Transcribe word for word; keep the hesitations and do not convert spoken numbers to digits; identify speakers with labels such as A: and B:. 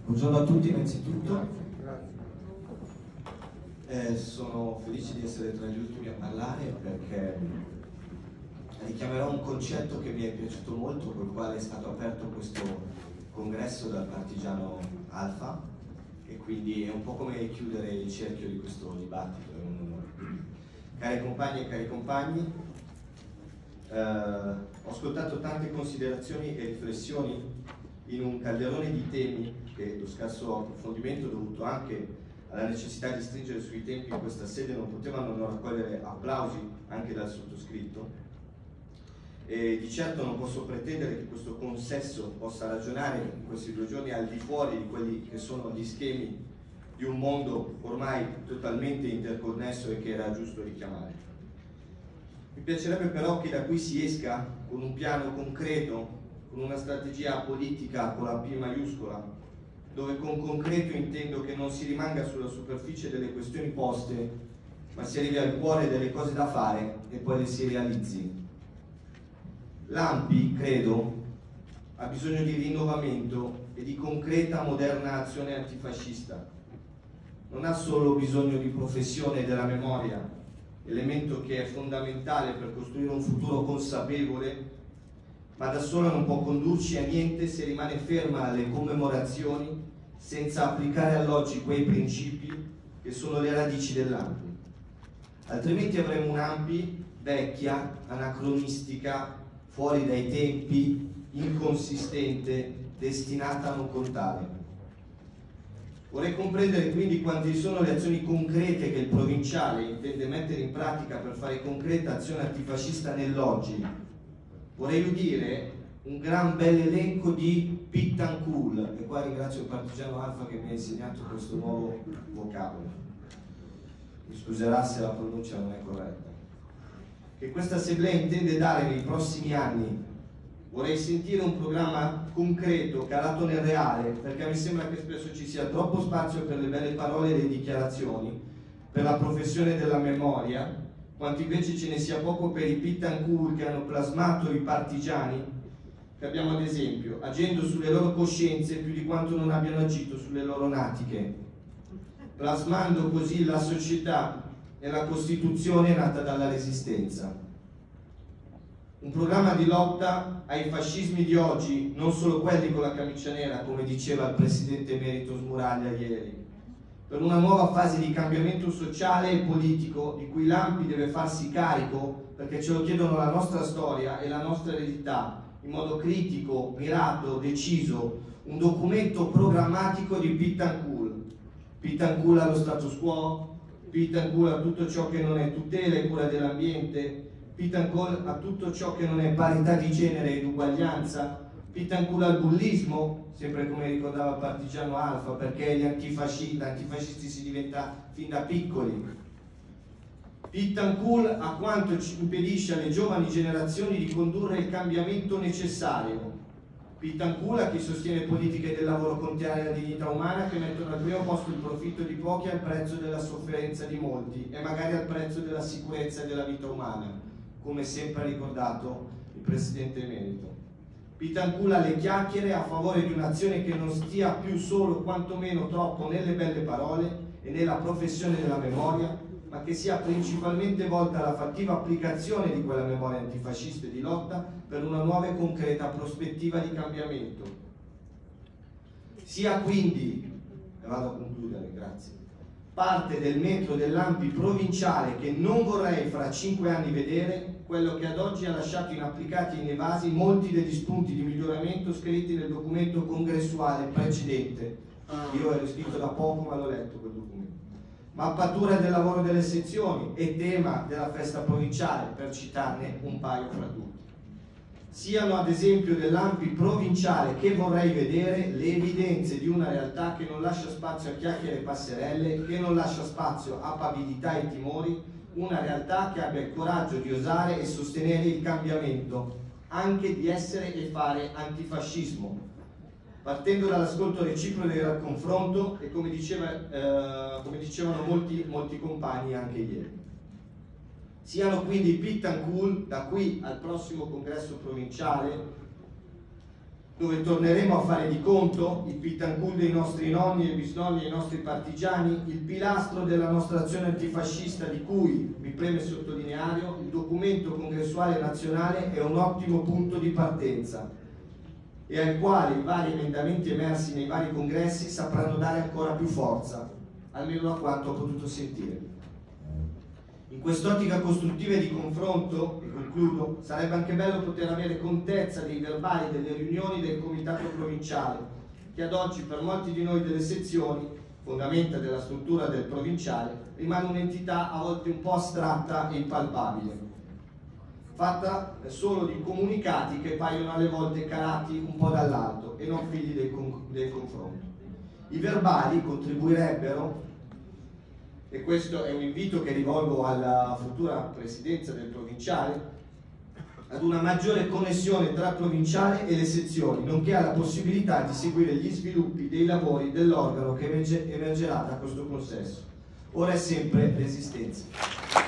A: Buongiorno a tutti innanzitutto. Eh, sono felice di essere tra gli ultimi a parlare perché richiamerò un concetto che mi è piaciuto molto, col quale è stato aperto questo congresso dal partigiano Alfa, e quindi è un po' come chiudere il cerchio di questo dibattito. È un onore. Cari compagni e cari compagni, eh, ho ascoltato tante considerazioni e riflessioni in un calderone di temi che lo scarso approfondimento, dovuto anche alla necessità di stringere sui tempi in questa sede, non potevano non raccogliere applausi anche dal sottoscritto. E di certo non posso pretendere che questo consesso possa ragionare in questi due giorni al di fuori di quelli che sono gli schemi di un mondo ormai totalmente interconnesso e che era giusto richiamare. Mi piacerebbe però che da qui si esca con un piano concreto, con una strategia politica con la P maiuscola, dove con concreto intendo che non si rimanga sulla superficie delle questioni poste, ma si arrivi al cuore delle cose da fare e poi le si realizzi. L'A M P I, credo, ha bisogno di rinnovamento e di concreta, moderna azione antifascista. Non ha solo bisogno di professione della memoria, elemento che è fondamentale per costruire un futuro consapevole, ma da sola non può condurci a niente se rimane ferma alle commemorazioni senza applicare all'oggi quei principi che sono le radici dell'A M P I. Altrimenti avremo un'A M P I vecchia, anacronistica, fuori dai tempi, inconsistente, destinata a non contare. Vorrei comprendere quindi quante sono le azioni concrete che il provinciale intende mettere in pratica per fare concreta azione antifascista nell'oggi. Vorrei udire un gran bel elenco di pit and cool, e qua ringrazio il partigiano Alfa che mi ha insegnato questo nuovo vocabolo. Mi scuserà se la pronuncia non è corretta. Che questa assemblea intende dare nei prossimi anni. Vorrei sentire un programma concreto, calato nel reale, perché mi sembra che spesso ci sia troppo spazio per le belle parole e le dichiarazioni, per la professione della memoria, quanto invece ce ne sia poco per i pit and cool che hanno plasmato i partigiani, che abbiamo ad esempio, agendo sulle loro coscienze più di quanto non abbiano agito sulle loro natiche, plasmando così la società e la Costituzione nata dalla Resistenza. Un programma di lotta ai fascismi di oggi, non solo quelli con la camicia nera, come diceva il presidente emerito Smuraglia ieri, per una nuova fase di cambiamento sociale e politico di cui l'A M P I deve farsi carico, perché ce lo chiedono la nostra storia e la nostra eredità, in modo critico, mirato, deciso, un documento programmatico di pit and cool. Pit and cool allo status quo, pit and cool a tutto ciò che non è tutela e cura dell'ambiente, pit and cool a tutto ciò che non è parità di genere ed uguaglianza, pit and cool al bullismo, sempre come ricordava il partigiano Alfa, perché gli antifascisti, antifascisti si diventa fin da piccoli. Pit and cool a quanto ci impedisce alle giovani generazioni di condurre il cambiamento necessario. Pit and cool a chi sostiene politiche del lavoro contrarie alla dignità umana, che mettono al primo posto il profitto di pochi al prezzo della sofferenza di molti e magari al prezzo della sicurezza e della vita umana, come sempre ha ricordato il presidente emerito. Pit and cool alle chiacchiere a favore di un'azione che non stia più solo quantomeno troppo nelle belle parole e nella professione della memoria, ma che sia principalmente volta alla fattiva applicazione di quella memoria antifascista e di lotta per una nuova e concreta prospettiva di cambiamento. Sia quindi, e vado a concludere, grazie, parte del metro dell'A M P I provinciale che non vorrei fra cinque anni vedere, quello che ad oggi ha lasciato inapplicati e inevasi molti degli spunti di miglioramento scritti nel documento congressuale precedente. Io ero iscritto da poco ma l'ho letto quel documento. Mappatura del lavoro delle sezioni e tema della festa provinciale, per citarne un paio fra tutti. Siano ad esempio dell'A M P I provinciale che vorrei vedere le evidenze di una realtà che non lascia spazio a chiacchiere e passerelle, che non lascia spazio a pavidità e timori, una realtà che abbia il coraggio di osare e sostenere il cambiamento, anche di essere e fare antifascismo, partendo dall'ascolto reciproco e dal confronto e come, diceva, eh, come dicevano molti, molti compagni anche ieri. Siano quindi pit and cool da qui al prossimo congresso provinciale
B: dove torneremo a fare di conto, il Pitancul dei nostri nonni e bisnonni e i nostri partigiani, il pilastro della nostra azione antifascista di cui, mi preme sottolineare, il documento congressuale nazionale è un ottimo punto di partenza e al quale i vari emendamenti emersi nei vari congressi sapranno dare ancora più forza, almeno da quanto ho potuto sentire. In quest'ottica costruttiva e di confronto, e concludo, sarebbe anche bello poter avere contezza dei verbali delle riunioni del comitato provinciale, che ad oggi per molti di noi delle sezioni, fondamenta della struttura del provinciale, rimane un'entità a volte un po' astratta e impalpabile, fatta solo di comunicati che paiono alle volte calati un po' dall'alto e non figli del, con del confronto. I verbali contribuirebbero, e questo è un invito che rivolgo alla futura presidenza del provinciale, ad una maggiore connessione tra il provinciale e le sezioni, nonché alla possibilità di seguire gli sviluppi dei lavori dell'organo che emergerà da questo consesso. Ora è sempre Resistenza.